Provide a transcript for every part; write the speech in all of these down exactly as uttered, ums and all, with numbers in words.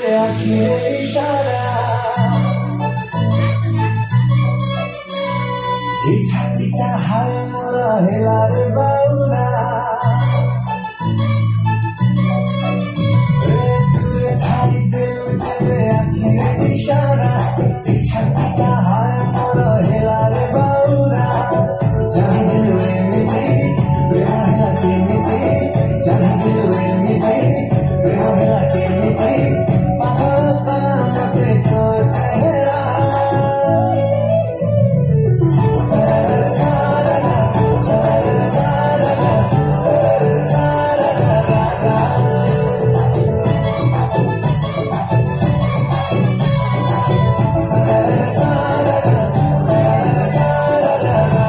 आखिरे इशारा ए छातीटा हाय मोर हेला रे बाउरा ए तुए ठाई देउ तेरे आखिरे इशारा ए छातीटा हाय मोर हेला रे बाउरा जानी दिल एमिति प्रेम हेला केमिति जानी दिल एमिति प्रेम हेला केमिति पागल कला मते तो चेहरा सरर सारा सरर सारा सरर सारा सरर सारा सरर सारा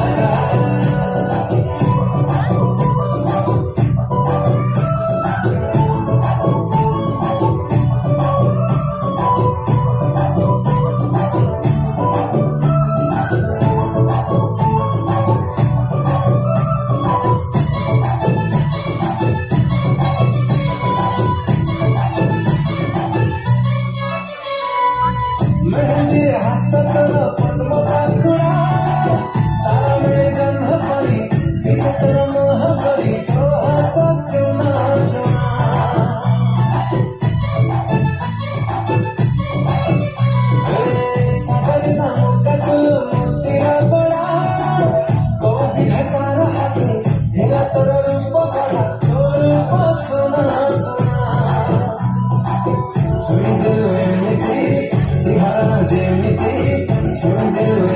मेहंदी हाथ तर पद्म पाखुड़ा तारा मेरे जन्ह परी किसे तर मोह करी तो हस चुना चुना सागर सामुका कुल मुतिरा बड़ा कोभी ढकार हाथे हेला तर रूप कड़ा तो रूप सुना सुना छुई दिल एमिति सिहारा जेमिति छुई दिल